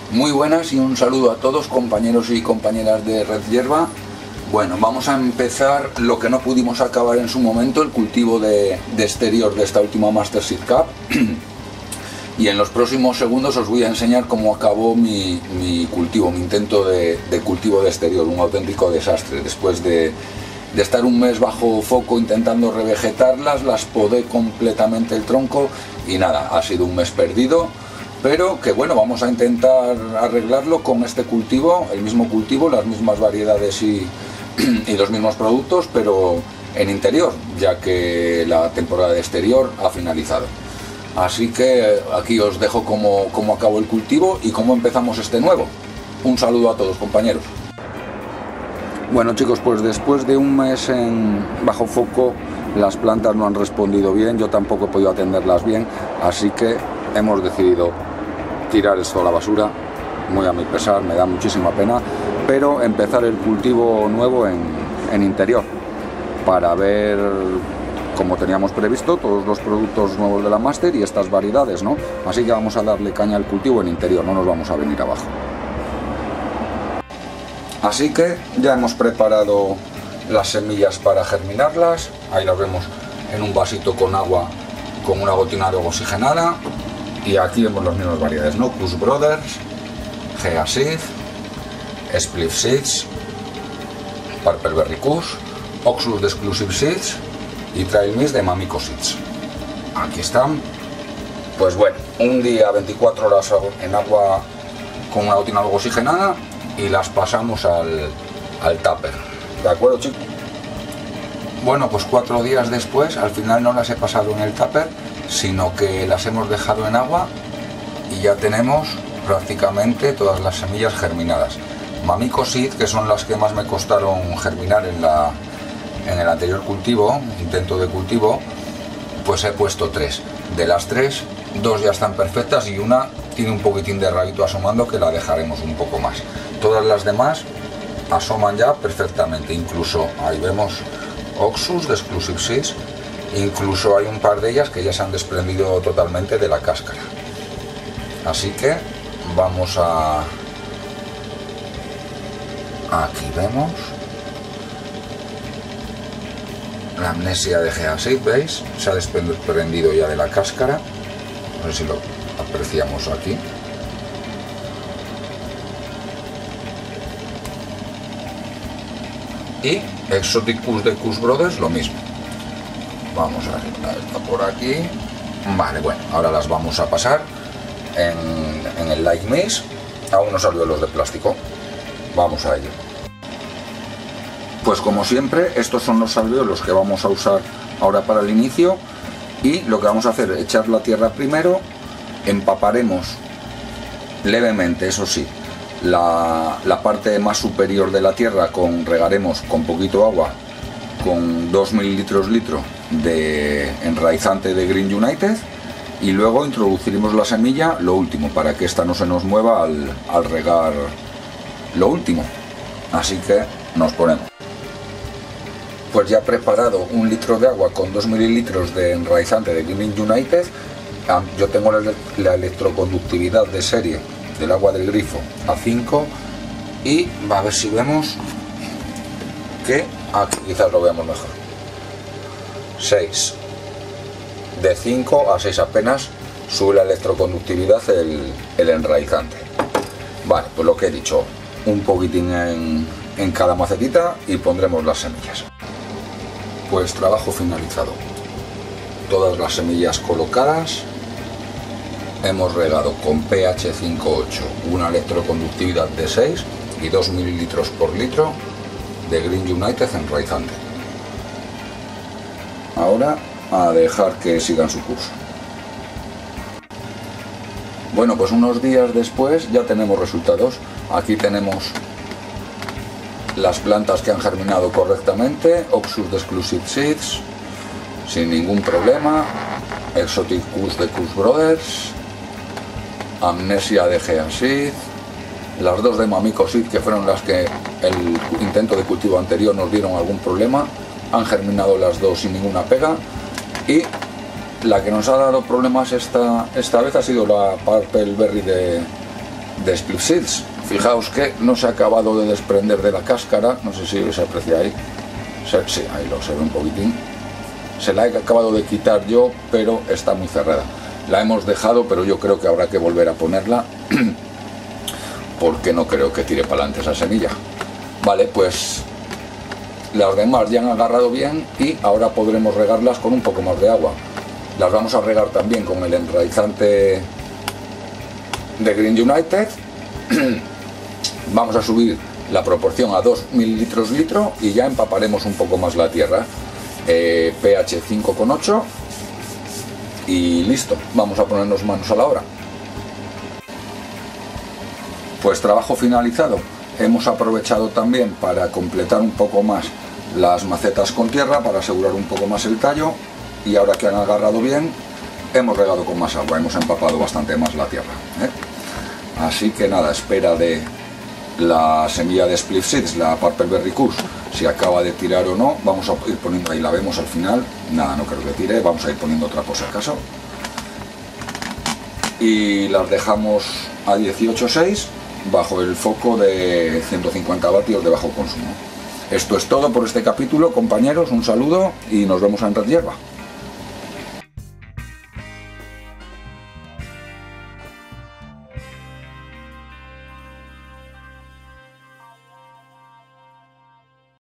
Muy buenas y un saludo a todos, compañeros y compañeras de Red Hierba. Bueno, vamos a empezar lo que no pudimos acabar en su momento, el cultivo de exterior de esta última Master Seed Cup. Y en los próximos segundos os voy a enseñar cómo acabó mi cultivo, mi intento de cultivo de exterior, un auténtico desastre. Después de estar un mes bajo foco intentando revegetarlas, las podé completamente el tronco y nada, ha sido un mes perdido. Pero que bueno, vamos a intentar arreglarlo con este cultivo, el mismo cultivo, las mismas variedades y los mismos productos, pero en interior, ya que la temporada de exterior ha finalizado. Así que aquí os dejo cómo acabó el cultivo y cómo empezamos este nuevo. Un saludo a todos, compañeros. Bueno, chicos, pues después de un mes bajo foco, las plantas no han respondido bien, yo tampoco he podido atenderlas bien, así que hemos decidido tirar esto a la basura, muy a mi pesar, me da muchísima pena, pero empezar el cultivo nuevo en interior, para ver, como teníamos previsto, todos los productos nuevos de la Master y estas variedades, ¿no? Así que vamos a darle caña al cultivo en interior, no nos vamos a venir abajo. Así que ya hemos preparado las semillas para germinarlas, ahí las vemos en un vasito con agua, con una gotina de agua oxigenada. Y aquí vemos las mismas variedades, ¿no? Kush Brothers, Gea Seed, Spliff Seeds, Purple Berry Kush, Oxus de Exclusive Seeds y Trail Mist de Mamico Seeds. Aquí están. Pues bueno, un día 24 horas en agua con una gotina de agua oxigenada y las pasamos al tupper. ¿De acuerdo, chicos? Bueno, pues 4 días después, al final no las he pasado en el tupper, sino que las hemos dejado en agua y ya tenemos prácticamente todas las semillas germinadas. Mamico Seed, que son las que más me costaron germinar en el anterior cultivo, intento de cultivo, pues he puesto 3. De las 3, 2 ya están perfectas y una tiene un poquitín de rabito asomando, que la dejaremos un poco más. Todas las demás asoman ya perfectamente, incluso ahí vemos Oxus de Exclusive Seeds. Incluso hay un par de ellas que ya se han desprendido totalmente de la cáscara. Así que vamos a... Aquí vemos la Amnesia de Gea Seed, ¿veis? Se ha desprendido ya de la cáscara. A ver si lo apreciamos aquí. Y Exotic Kush de Kush Brothers, lo mismo. Vamos a ver, está por aquí. Vale, bueno, ahora las vamos a pasar en el Light Mist a unos alvéolos de plástico. Vamos a ello. Pues como siempre, estos son los alvéolos que vamos a usar ahora para el inicio. Y lo que vamos a hacer es echar la tierra primero, empaparemos levemente, eso sí, la parte más superior de la tierra, regaremos con poquito agua, con 2 mililitros litro de enraizante de Green United, y luego introduciremos la semilla lo último, para que esta no se nos mueva al regar lo último. Así que nos ponemos. Pues ya he preparado 1 litro de agua con 2 mililitros de enraizante de Green United. Yo tengo la electroconductividad de serie del agua del grifo a 5, y a ver si vemos que aquí quizás lo veamos mejor. 6. De 5 a 6 apenas sube la electroconductividad el enraizante. Vale, pues lo que he dicho, un poquitín en cada macetita y pondremos las semillas. Pues trabajo finalizado. Todas las semillas colocadas. Hemos regado con pH 5,8, una electroconductividad de 6 y 2 mililitros por litro de Green United enraizante. Ahora a dejar que sigan su curso. Bueno, pues unos días después ya tenemos resultados. Aquí tenemos las plantas que han germinado correctamente, Oxus de Exclusive Seeds, sin ningún problema, Exotic Kush de Kush Brothers, Amnesia de Gea Seed, las 2 de Mamico Seed, que fueron las que el intento de cultivo anterior nos dieron algún problema, han germinado las 2 sin ninguna pega, y la que nos ha dado problemas esta vez ha sido la Purple Berry de Split Seeds. Fijaos que no se ha acabado de desprender de la cáscara, no sé si se aprecia ahí, sí, ahí lo se ve un poquitín. Se la he acabado de quitar yo, pero está muy cerrada. La hemos dejado, pero yo creo que habrá que volver a ponerla porque no creo que tire para adelante esa semilla. Vale, pues las demás ya han agarrado bien y ahora podremos regarlas con un poco más de agua. Las vamos a regar también con el enraizante de Green United. Vamos a subir la proporción a 2 mililitros litro y ya empaparemos un poco más la tierra. pH 5,8 y listo, vamos a ponernos manos a la obra. Pues trabajo finalizado. Hemos aprovechado también para completar un poco más las macetas con tierra para asegurar un poco más el tallo, y ahora que han agarrado bien hemos regado con más agua, hemos empapado bastante más la tierra, Así que nada, espera de la semilla de Split Seeds, la Purple Berry Kush, si acaba de tirar o no. Vamos a ir poniendo, ahí la vemos al final, nada, no creo que tire, vamos a ir poniendo otra por si acaso. Y las dejamos a 18,6 bajo el foco de 150 vatios de bajo consumo. Esto es todo por este capítulo, compañeros, un saludo y nos vemos en Red Hierba.